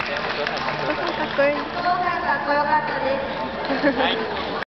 お父さんかっこいい。 お父さんかっこよかったです。 はい